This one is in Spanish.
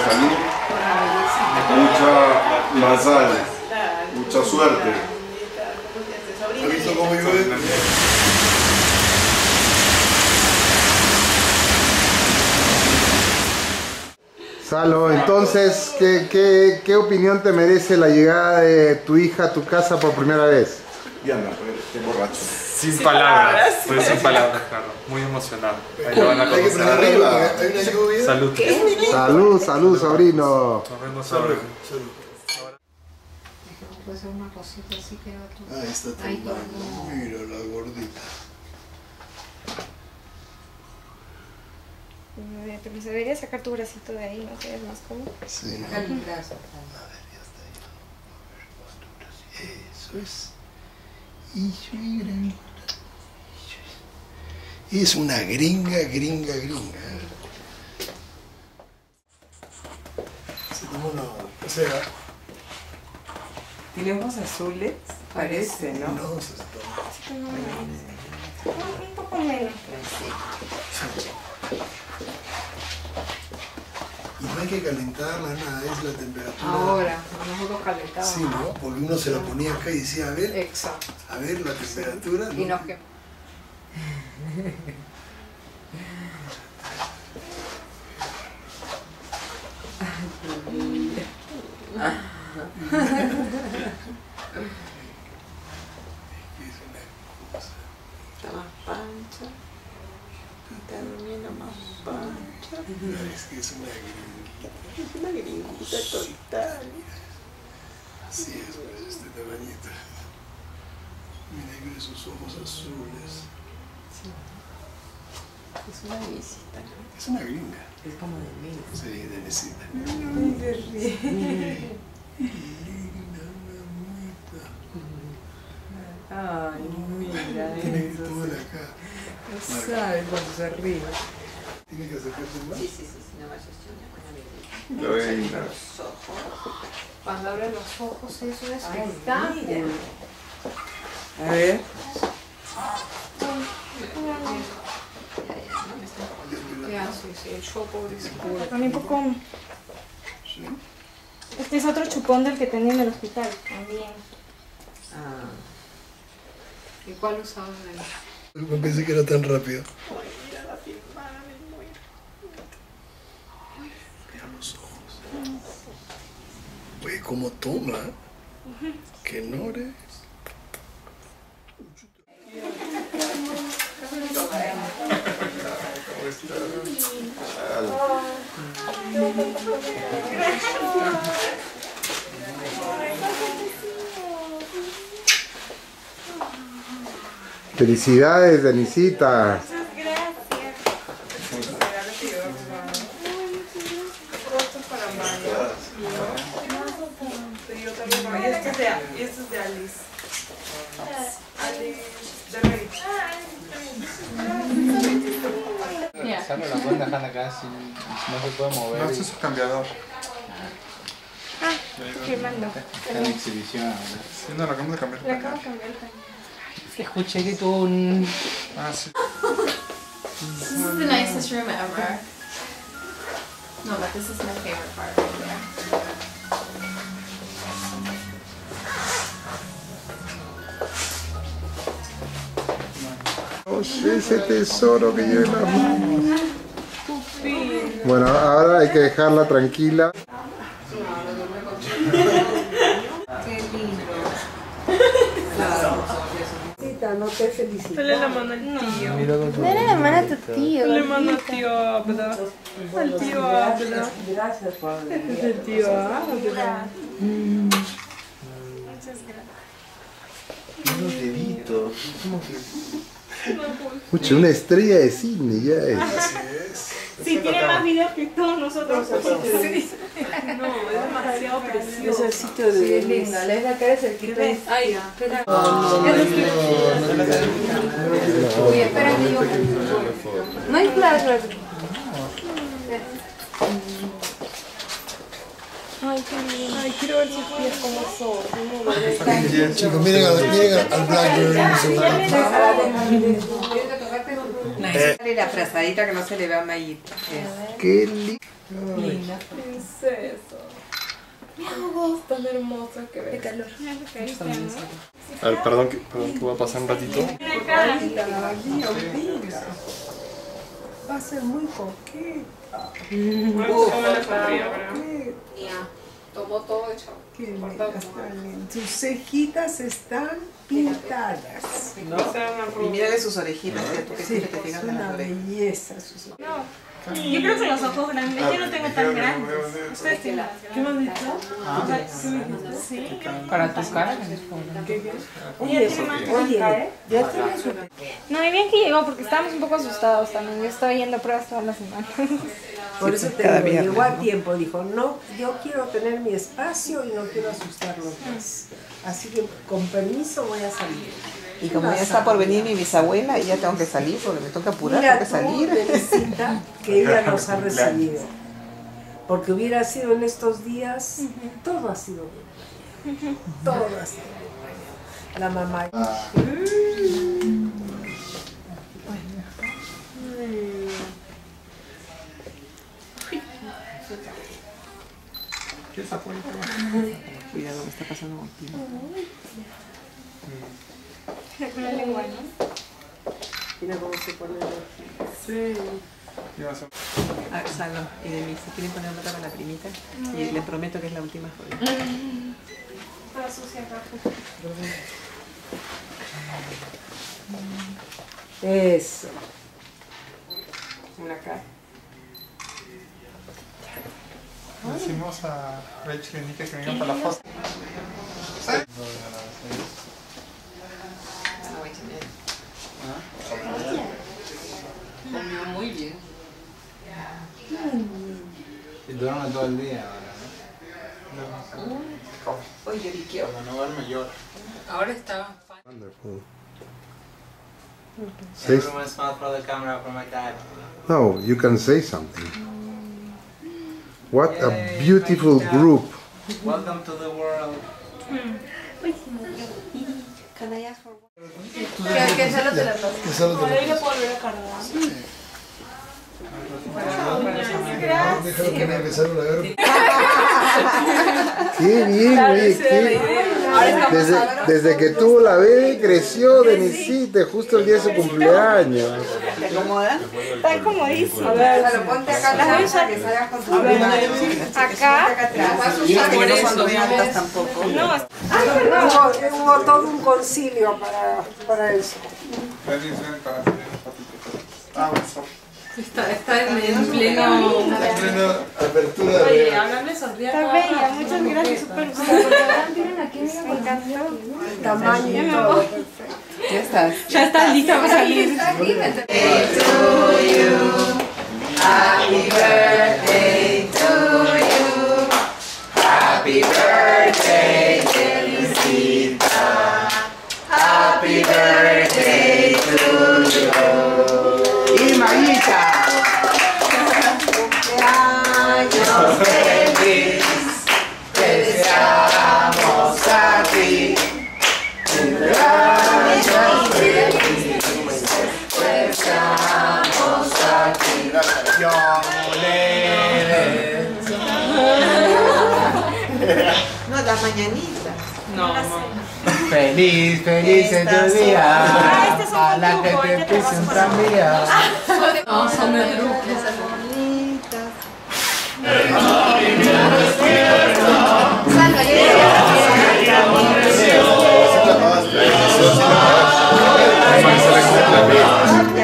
salud, mucha mazal, mucha suerte. ¿Has visto cómo llueve? Salo, entonces, ¿qué opinión te merece la llegada de tu hija a tu casa por primera vez? Ya no, estoy borracho. Sin palabras, estoy sin palabras, Carlos. Muy emocionado. Ahí lo van a Hay que conocer. prender arriba, hay una lluvia. Salud. Salud, salud, sobrino. Nos vemos ahora. Salud. Puede ser una cosita así que otro. Ahí está tu Ahí mano, mira la gordita. Pero se debería sacar tu bracito de ahí, ¿no? Que es más cómodo. Sí, ¿no? Saca el brazo. A ver, ya está ahí. Eso es. Y miren. Es una gringa. Se tomó una. O sea. ¿Tiene ojos azules? Parece, ¿no? No, se tomó. Un poco menos. Y no hay que calentarla, nada, es la temperatura. Ahora, nosotros calentamos. Sí, ¿no? Porque uno se la ponía acá y decía, Exacto. a ver la temperatura. Y ¿no? nos quemamos. Es una cosa. Está más pancha. Está durmiendo más pancha. Es que es una gringuita. Es una gringuita total. Así es, pues, este tamañito. Mira, mira sus ojos azules. Es una visita, ¿no? Es una gringa. Es como de mí. Sí, de necesita. Ay, se ríe. Linda, mamita. Ay, mira Tiene eso. toda la cara. No sabes cuando se ríe. Tiene que acercarse más. Sí, no vayas a Lo ven, ¿no? los ojos. Cuando abres los ojos, eso es Ay, espectáculo. A ver. Ya, sí, el chopo es También un poco... Sí. Este es otro chupón del que tenía en el hospital, también. Ah. ¿Y cuál usaban ahí? No pensé que era tan rápido. Ay, mira la filmada, me muero. Mira los ojos. Oye, cómo toma. Que nore. Felicidades, Denisita. Y este es de Alice. Alice de Rey. Solo la pueden dejar acá si no se puede mover. No, este es su cambiador. Firmando. Está en exhibición ahora. Sí, no, lo acabamos de cambiar. Le acabo de cambiar el paño. Escuché que tuvo un... Ah, sí. This is the nicest room ever. No, but this is my favorite part right there. Oye, ese tesoro que lleva en las manos. Bueno, ahora hay que dejarla tranquila. Qué lindo. No te felicito. Dale la mano al tío. Dale la mano a tu tío. Dale la mano al tío Abda. Al tío Abda. Gracias por venir. El tío Abda. Muchas gracias. Unos deditos. Pucha, una estrella de cine ya es. Así es. Sí, tiene más videos que todos nosotros. Sí. No, es demasiado precioso. Necesito de... Sí, es linda. Le da cara cerquita. Ay, espera. Uy, espera que yo... No hay flashback. Ay, qué lindo. Ay, quiero ver sus pies como son. Chicos, miren al Blackburn. Dale la frazadita que no se le vea a Mayita. Qué lindo. Linda. Princesa. Tan hermosa que ves. Qué calor. A ver, perdón que voy a pasar un ratito. Va a ser muy coqueta. Tomó todo de chavo. Qué linda, están lindas. Sus cejitas están pintadas. ¿No? Y mírale sus orejitas, que tú que Sí, siempre te es fijas en las una orejas. belleza sus Yo creo que los ojos grandes, yo no tengo tan grandes. Ustedes tienen. ¿Qué me han dicho? Sí. Para tu cara. Oye, ya tienes su... No, y bien que llegó porque estábamos un poco asustados también. Yo estaba yendo a pruebas todas las semanas. Por eso te digo, llegó a tiempo, dijo, no, yo quiero tener mi espacio y no quiero asustarlos más. Así que con permiso voy a salir. Y como ya está por venir mi bisabuela, y ya tengo que salir porque me toca apurar, Mira tengo que tú, salir. Teresita, que ella nos ha recibido. Porque hubiera sido en estos días, todo ha sido bien. Todo ha sido bien. La mamá. Cuidado, me está pasando contigo. Con la lengua, ¿no? Mira cómo se pone el ojo. Sí. Ah, salgo. Y de mí, si quieren poner nota para la primita, y le prometo que es la última joya. Para sucia rápido. Eso. Una cara. Decimos a Rachel y Nika que vengan para la foto. Comió muy bien. Y duerme todo el día ahora, ¿no? Oye, lloriqueo. Cuando no duerme llora. Ahora está. Wonderful. Everyone smile for the camera for my dad. No, you can say something. What a beautiful group. Welcome to the world. Que solo te la paso. Que solo te Por ahí lo puedo volver a cargar. Déjalo que me empezaron a ver. Qué bien, güey. Desde que tuvo la bebé creció Denisita, justo el día de su cumpleaños. ¿Te acomoda? Está comodísimo. A ver, ponte acá atrás para que salgas con tu Acá. Por eso no son muy altas tampoco. No, Hubo todo un concilio para eso. Está en pleno. Apertura Oye, háblame, sonríe. está bella. Muchas gracias, súper usada. Miren aquí, miren, me encantó. Tamaño y todo. Ya estás. Ya está lista para salir. Y Mayita. Cumpleaños feliz. Te deseamos a ti. Cumpleaños feliz. Te deseamos a ti. No, las mañanitas. No, mamá. Feliz, feliz en tu día. este es un Ojalá que truco, te ya te pise vas un a tranvía. No, son de truco. bebé.